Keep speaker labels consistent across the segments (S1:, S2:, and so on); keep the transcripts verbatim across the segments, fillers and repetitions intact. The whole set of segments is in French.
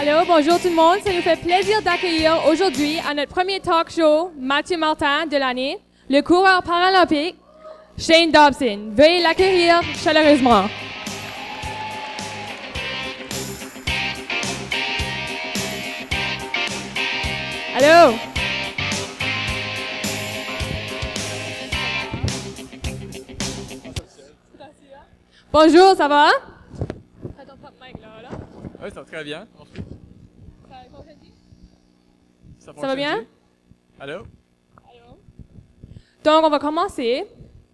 S1: Allô, bonjour tout le monde. Ça nous fait plaisir d'accueillir aujourd'hui à notre premier talk show Mathieu Martin de l'année, le coureur paralympique Shane Dobson. Veuillez l'accueillir chaleureusement. Allô? Bonjour, ça va? Attends, pas de mic là, là.
S2: Oui, ça va très bien.
S1: Ça fonctionne?
S2: Ça,
S1: Ça va bien?
S2: Allô?
S1: Allô? Donc, on va commencer.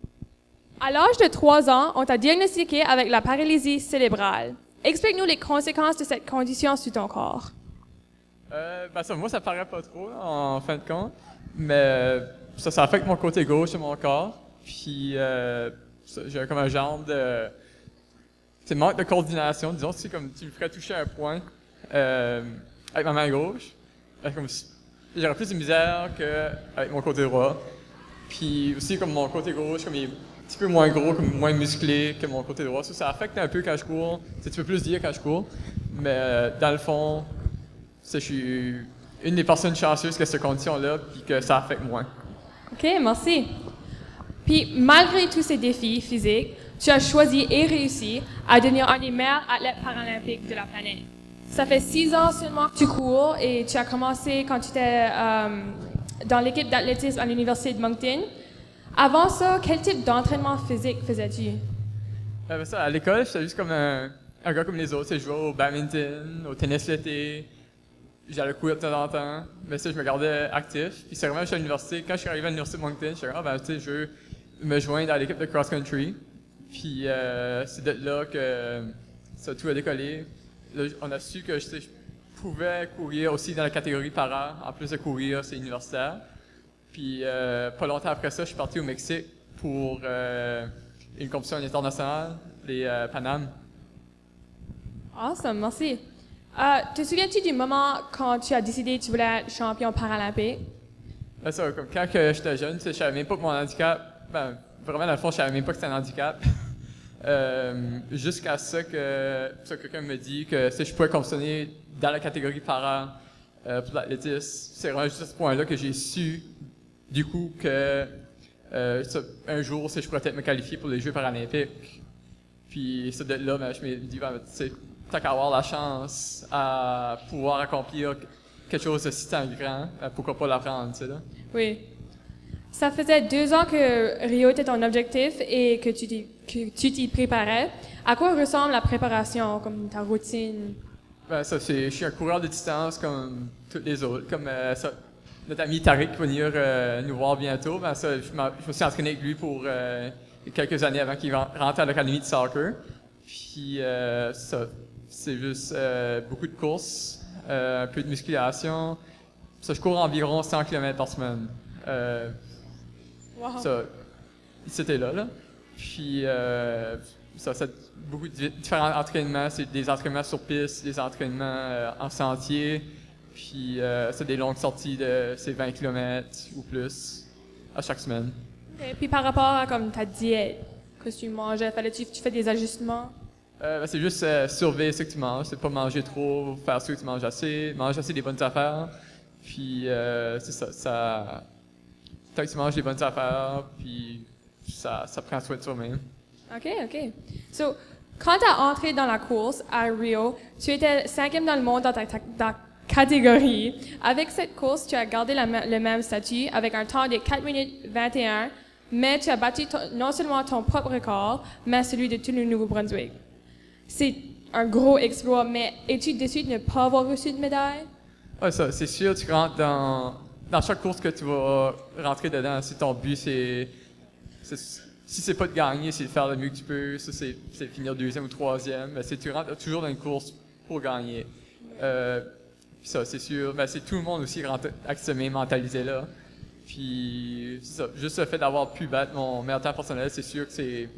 S1: À l'âge de trois ans, on t'a diagnostiqué avec la paralysie cérébrale. Explique-nous les conséquences de cette condition sur ton corps.
S2: Euh, ben ça, moi, ça paraît pas trop, là, en fin de compte. Mais ça, ça affecte mon côté gauche de mon corps. Puis, euh, ça, j'ai comme un genre de... C'est manque de coordination. Disons, c'est comme tu me ferais toucher un point euh, avec ma main gauche. Euh, comme si, j'aurais plus de misère qu'avec mon côté droit. Puis aussi, comme mon côté gauche, comme il est un petit peu moins gros, comme moins musclé que mon côté droit. Ça, ça affecte un peu quand je cours. Tu peux plus dire quand je cours. Mais euh, dans le fond, je suis une des personnes chanceuses qui a cette condition-là, puis que ça affecte moins.
S1: OK, merci. Puis, malgré tous ces défis physiques, tu as choisi et réussi à devenir un des meilleurs athlètes paralympiques de la planète. Ça fait six ans seulement que tu cours et tu as commencé quand tu étais euh, dans l'équipe d'athlétisme à l'Université de Moncton. Avant ça, quel type d'entraînement physique faisais-tu?
S2: Euh, ben ça, à l'école, j'étais juste comme un, un gars comme les autres. Je jouais au badminton, au tennis l'été. J'allais courir de temps en temps. Mais ça, je me gardais actif. Puis c'est vraiment, je suis à l'université. Quand je suis arrivé à l'Université de Moncton, je suis dit, ah, ben, tu sais, je veux me joindre à l'équipe de cross-country. Puis euh, c'est de là que ça tout a décollé. Là, on a su que je, je pouvais courir aussi dans la catégorie para. En plus de courir, c'est universitaire. Puis euh, pas longtemps après ça, je suis parti au Mexique pour euh, une compétition internationale, les euh, Panam.
S1: Awesome, merci. Euh, te souviens-tu du moment quand tu as décidé que tu voulais être champion paralympique?
S2: Ben ça, comme quand que j'étais jeune, je savais même pas que mon handicap, ben vraiment dans le fond, je savais même pas que c'était un handicap. euh, jusqu'à ça que ça, quelqu'un me dit que si je pouvais compétitionner dans la catégorie para euh, pour l'athlétisme, c'est vraiment juste à ce point-là que j'ai su du coup que euh, ça, un jour, si je pourrais peut-être me qualifier pour les Jeux paralympiques. Puis ça de là, ben, je me dis, ben, tu sais, tant qu'à avoir la chance à pouvoir accomplir quelque chose de si tant grand, pourquoi pas l'apprendre, tu sais, là?
S1: Oui. Ça faisait deux ans que Rio était ton objectif et que tu t'y, que tu t'y préparais. À quoi ressemble la préparation, comme ta routine?
S2: Ben, ça, c'est, je suis un coureur de distance comme tous les autres. Comme euh, ça, notre ami Tariq va venir euh, nous voir bientôt. Ben, ça, je, je me suis entraîné avec lui pour euh, quelques années avant qu'il rentre à l'académie de soccer. Puis, euh, ça, c'est juste euh, beaucoup de courses, euh, un peu de musculation. Ça, je cours environ cent kilomètres par semaine. Euh,
S1: Wow.
S2: Ça, c'était là, là. Puis, euh, ça, ça, beaucoup de différents entraînements. C'est des entraînements sur piste, des entraînements euh, en sentier. Puis, euh, c'est des longues sorties de c'est vingt kilomètres ou plus à chaque semaine.
S1: Et puis par rapport à comme ta diète, qu'est-ce que tu mangeais? Fallait-tu tu fais des ajustements?
S2: Euh, ben, c'est juste euh, surveiller ce que tu manges. C'est pas manger trop, faire sûr que tu manges assez, manger assez des bonnes affaires. Puis, euh, c'est ça, ça... Tant que tu manges des bonnes affaires, puis ça, ça prend soin de toi-même.
S1: OK, OK. So, quand tu as entré dans la course à Rio, tu étais cinquième dans le monde dans ta, ta, ta catégorie. Avec cette course, tu as gardé la, le même statut avec un temps de quatre minutes vingt et un, mais tu as battu ton, non seulement ton propre record, mais celui de tout le Nouveau-Brunswick. C'est un gros exploit, mais es-tu déçu de ne pas avoir reçu de médaille?
S2: Oui, ça, c'est sûr, tu rentres dans... Dans chaque course que tu vas rentrer dedans, si ton but, c'est, c'est si c'est pas de gagner, c'est de faire le mieux que tu peux, ça c'est, c'est finir deuxième ou troisième, mais c'est tu rentres toujours dans une course pour gagner. Euh, puis ça, c'est sûr, mais c'est tout le monde aussi qui rentre avec cette même mentalité-là. Puis ça, juste le fait d'avoir pu battre mon meilleur temps personnel, c'est sûr que c'est,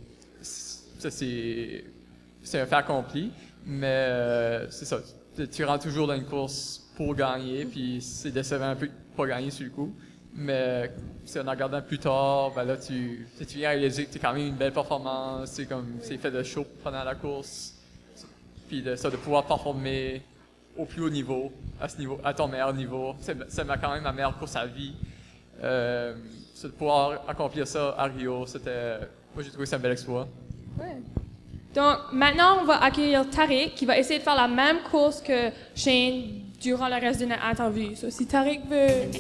S2: ça c'est, c'est un fait accompli, mais euh, c'est ça, tu rentres toujours dans une course pour gagner, puis c'est décevant un peu de pas gagner sur le coup. Mais c'est en regardant plus tard, ben là, tu, tu viens réaliser que tu as quand même une belle performance, c'est comme, c'est fait de chaud pendant la course. Puis de ça, de pouvoir performer au plus haut niveau, à ce niveau, à ton meilleur niveau. C'est, c'est ma- quand même ma meilleure course à vie. Euh, c'est de pouvoir accomplir ça à Rio, c'était, moi j'ai trouvé ça un bel exploit.
S1: Ouais. Donc, maintenant, on va accueillir Tariq, qui va essayer de faire la même course que Shane durant le reste de notre interview. So, si Tariq veut...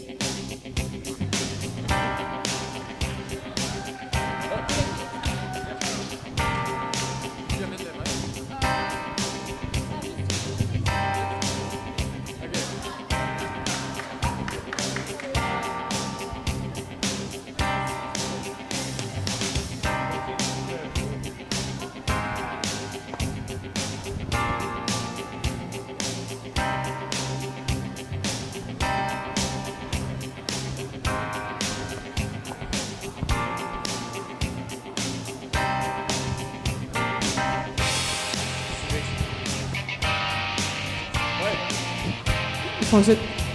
S1: Ensuite.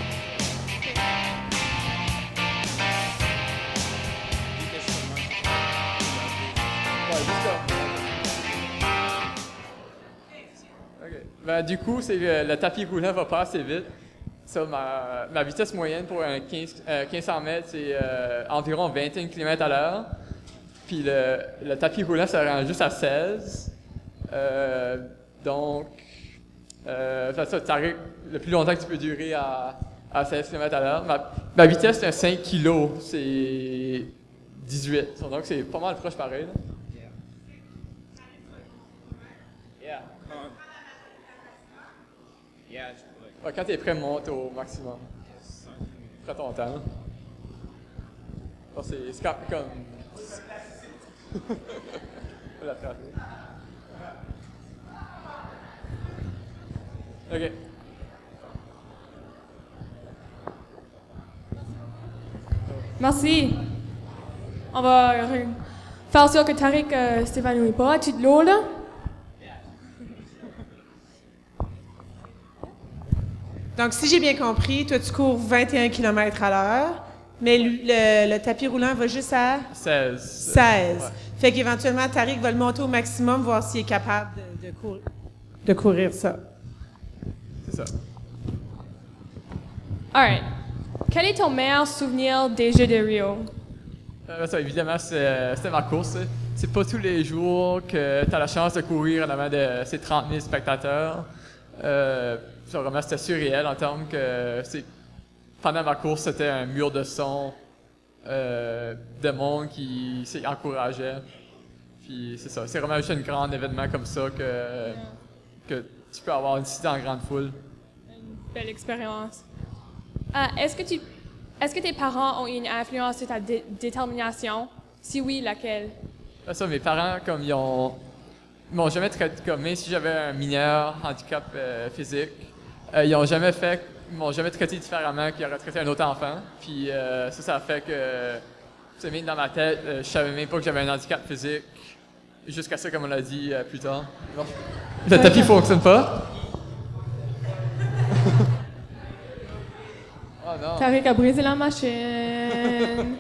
S2: Okay. Ben, du coup, c'est le, le tapis roulant va pas assez vite. Ça, ma, ma vitesse moyenne pour un quinze, euh, quinze cents mètres, c'est euh, environ vingt et un kilomètres à l'heure. Puis le, le tapis roulant, ça rend juste à seize. Euh, donc, euh, ça, ça arrive le plus longtemps que tu peux durer à, à seize kilomètres à l'heure. Ma, ma vitesse, c'est un cinq kilos, c'est dix-huit. Donc, c'est pas mal proche pareil. Là.
S3: Yeah. Um, yeah, je pourrais.
S2: Ouais, quand tu es prêt, monte au maximum.
S3: Yes.
S2: Prends ton temps. Bon, c'est c'est comme... comme... On l'a frappé. OK.
S1: Merci. On va euh, faire sûr que Tariq euh, s'évanouit pas. As-tu de l'eau, là?
S4: Donc, si j'ai bien compris, toi, tu cours vingt et un kilomètres à l'heure, mais le, le- le tapis roulant va juste à
S2: seize.
S4: seize.
S2: Ouais.
S4: Fait qu'éventuellement, Tariq va le monter au maximum, voir s'il est capable de, de, cour- de courir ça.
S2: C'est ça.
S1: All right. Quel est ton meilleur souvenir des Jeux de Rio?
S2: Euh, ça, évidemment, c'est- c'était ma course. C'est- C'est pas tous les jours que tu as la chance de courir en avant de ces trente mille spectateurs. Euh, ça, vraiment, c'était surréel en termes que c'est pendant ma course, c'était un mur de son euh, de monde qui s'y encourageait. Puis c'est ça, c'est vraiment juste un grand événement comme ça que, que tu peux avoir ici dans la grande foule.
S1: Une belle expérience. Euh, est-ce que tu, est-ce que tes parents ont eu une influence sur ta dé- détermination? Si oui, laquelle?
S2: Là, ça, mes parents, comme ils ont, ils m'ont jamais traité comme, même si j'avais un mineur handicap euh, physique, euh, ils ont jamais fait, ils m'ont jamais traité différemment qu'ils auraient traité un autre enfant. Puis euh, ça, ça a fait que, tu sais, même dans ma tête, euh, je savais même pas que j'avais un handicap physique, jusqu'à ça, comme on l'a dit euh, plus tard. Non. Le tapis fonctionne pas. Oh non.
S1: Tariq a brisé la machine.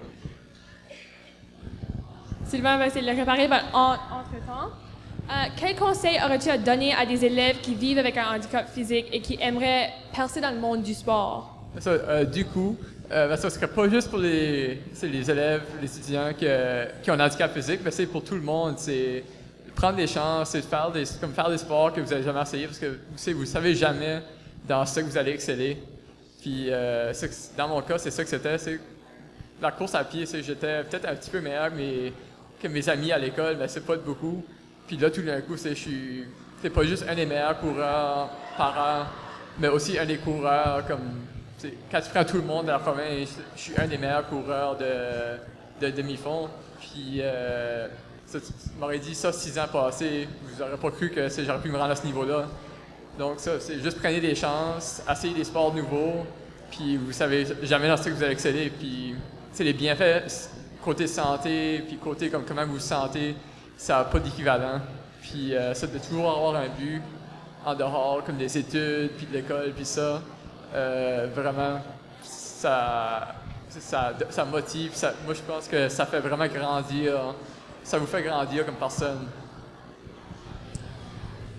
S1: Sylvain va essayer de le réparer ben, en- entre-temps. Euh, quel conseil aurais-tu à donner à des élèves qui vivent avec un handicap physique et qui aimeraient percer dans le monde du sport?
S2: Ça, euh, du coup, euh, ben, ça serait pas juste pour les, c'est les élèves, les étudiants qui, euh, qui ont un handicap physique, mais c'est pour tout le monde. C'est prendre des chances, c'est faire des, comme faire des sports que vous n'avez jamais essayé parce que vous savez, vous savez jamais dans ce que vous allez exceller. Puis, euh, c'est que- dans mon cas, c'est ça que c'était. C'est la course à pied, c'est j'étais peut-être un petit peu meilleur que mes, que mes amis à l'école, mais c'est pas de beaucoup. Puis là, tout d'un coup, c'est je suis, c'est pas juste un des meilleurs coureurs par an, mais aussi un des coureurs comme, tu sais, quand tu prends tout le monde dans la province, je suis un des meilleurs coureurs de, de demi-fond. Puis, euh, ça, tu tu m'aurais dit ça six ans passés, vous aurez pas cru que c'est- j'aurais pu me rendre à ce niveau-là. Donc ça, c'est juste prenez des chances, essayez des sports nouveaux, puis vous savez jamais dans ce que vous allez exceller. Puis, c'est les bienfaits côté santé, puis côté comme comment vous vous sentez, ça n'a pas d'équivalent. Puis euh, ça de toujours avoir un but en dehors, comme des études, puis de l'école, puis ça, euh, vraiment, ça, ça, ça motive. Ça, moi, je pense que ça fait vraiment grandir, ça vous fait grandir comme personne.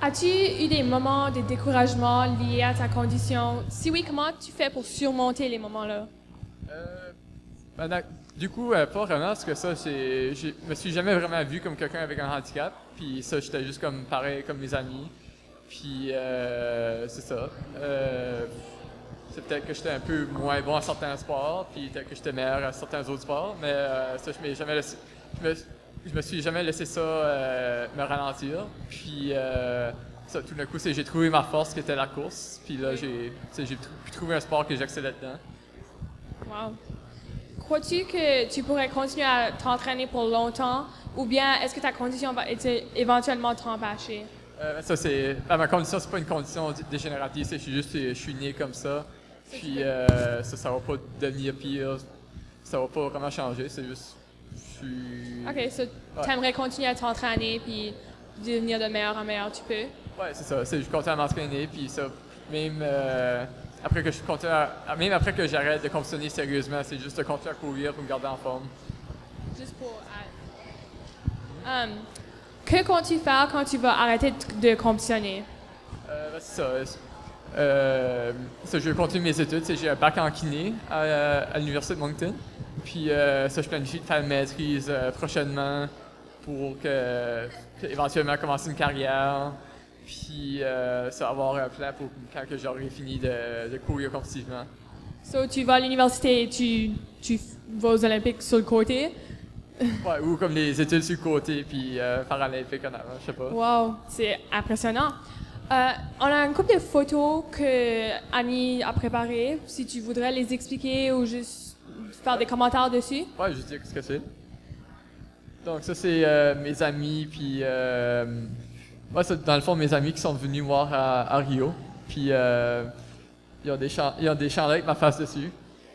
S1: As-tu eu des moments de découragement liés à ta condition? Si oui, comment tu fais pour surmonter les moments-là?
S2: Euh, ben, d'ac- du coup, euh, pas vraiment, parce que ça, c'est, je me suis jamais vraiment vu comme quelqu'un avec un handicap. Puis ça, j'étais juste comme pareil comme mes amis. Puis euh, c'est ça. Euh, c'est peut-être que j'étais un peu moins bon à certains sports, puis peut-être que j'étais meilleur à certains autres sports, mais euh, ça, je m'ai jamais laissé, je me, je me suis jamais laissé ça euh, me ralentir. Puis euh, ça, tout d'un coup, c'est, j'ai trouvé ma force qui était la course. Puis là, j'ai, tu sais, j'ai pu trouver un sport que j'excellais dedans.
S1: Wow. Crois-tu que tu pourrais continuer à t'entraîner pour longtemps, ou bien est-ce que ta condition va être éventuellement t'empêcher?
S2: Euh, ça, c'est, ben, ma condition, c'est pas une condition dé- dégénérative, c'est je suis juste, je suis né comme ça. Puis euh, ça, ça va pas devenir pire, ça va pas vraiment changer, c'est juste, je suis...
S1: OK, so t'aimerais continuer à t'entraîner puis devenir de meilleur en meilleur, tu peux?
S2: Ouais, c'est ça, c'est, je continue à m'entraîner, puis ça, même euh, après que je continue à, même après que j'arrête de compétitionner sérieusement, c'est juste de continuer à courir pour me garder en forme.
S1: Juste pour... Um, que comptes-tu faire quand tu vas arrêter de, de compétitionner?
S2: Euh, ben, c'est ça. Euh, ça, je vais continuer mes études. C'est, j'ai un bac en kiné à, à l'Université de Moncton. Puis euh, ça, je planifie de faire une maîtrise euh, prochainement pour que, que éventuellement commencer une carrière. Puis euh, ça, avoir un plan pour quand que j'aurai fini de, de courir compétitivement.
S1: So, tu vas à l'université et tu, tu vas aux Olympiques sur le côté?
S2: Ouais, ou comme les études sur le côté, puis euh, paralympique en avant, je sais pas.
S1: Wow, c'est impressionnant. Euh, on a une couple de photos que Annie a préparées. Si tu voudrais les expliquer ou juste faire des commentaires dessus.
S2: Ouais, je dis ce que c'est. Donc ça, c'est euh, mes amis, puis... Euh, ouais, c'est dans le fond mes amis qui sont venus me voir à, à Rio. Puis euh, ils ont des chan- ils ont des chandails avec ma face dessus.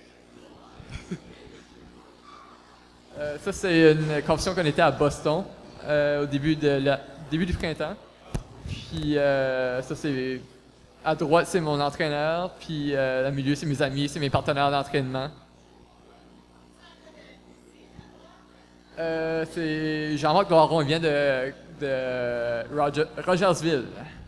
S2: euh, ça, c'est une compétition qu'on était à Boston euh, au début, de la, début du printemps. Puis euh, ça, c'est... À droite, c'est mon entraîneur, puis euh, au milieu, c'est mes amis, c'est mes partenaires d'entraînement. Euh, c'est Jean-Marc Doiron, il vient de, de Roger- Rogersville.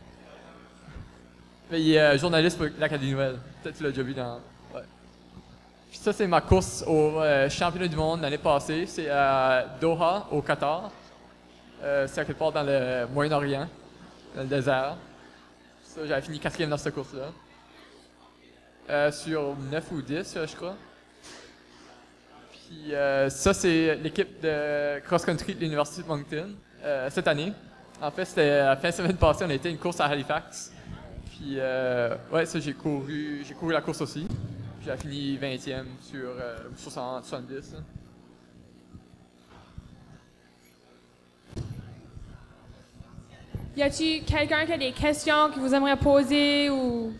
S2: Mais il est euh, journaliste pour l'Acadie Nouvelle. Peut-être que tu l'as déjà vu dans... Ouais. Puis ça, c'est ma course au euh, championnat du monde l'année passée. C'est à Doha, au Qatar. Euh, c'est à quelque part dans le Moyen-Orient, dans le désert. Ça, j'avais fini quatrième dans cette course-là. Euh, sur neuf ou dix, je crois. Puis euh, ça, c'est l'équipe de cross-country de l'Université de Moncton, euh, cette année. En fait, c'était à la fin de semaine passée, on a été à une course à Halifax. Puis, euh, ouais, ça, j'ai couru, j'ai couru la course aussi. Puis j'ai fini vingtième sur euh, soixante, soixante-dix. Là.
S1: Y a-t-il quelqu'un qui a des questions que vous aimeriez poser ou...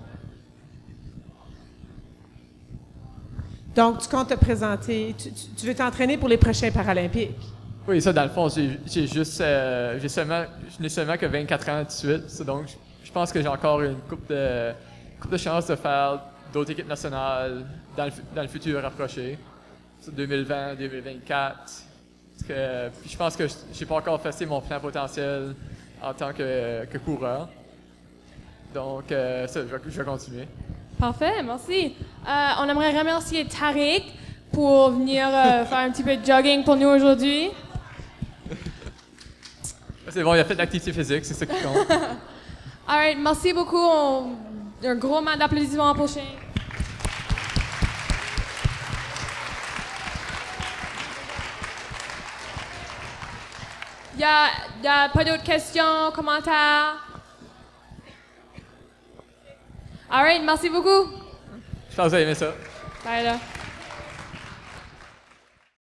S4: Donc, tu comptes te présenter, tu, tu- tu veux t'entraîner pour les prochains Paralympiques.
S2: Oui, ça, dans le fond, j'ai, j'ai juste, euh, j'ai seulement, je n'ai seulement que vingt-quatre ans tout de suite. Ça, donc, je, je pense que j'ai encore une coupe de, couple de chances de faire d'autres équipes nationales dans le, fu- dans le futur rapproché. C'est deux mille vingt, deux mille vingt-quatre. Parce que, puis je pense que je n'ai pas encore fait mon plein potentiel en tant que, que coureur. Donc, euh, ça, je vais, je vais continuer.
S1: Parfait, merci. Euh, on aimerait remercier Tariq pour venir euh, faire un petit peu de jogging pour nous aujourd'hui.
S2: C'est bon, il a fait de l'activité physique, c'est ça qui compte.
S1: All right, merci beaucoup. On- Un gros main d'applaudissements pour Shane. Il n'y a, y a pas d'autres questions, commentaires? All right, merci beaucoup.
S2: Je pense que vous avez aimé ça.
S1: Bye là.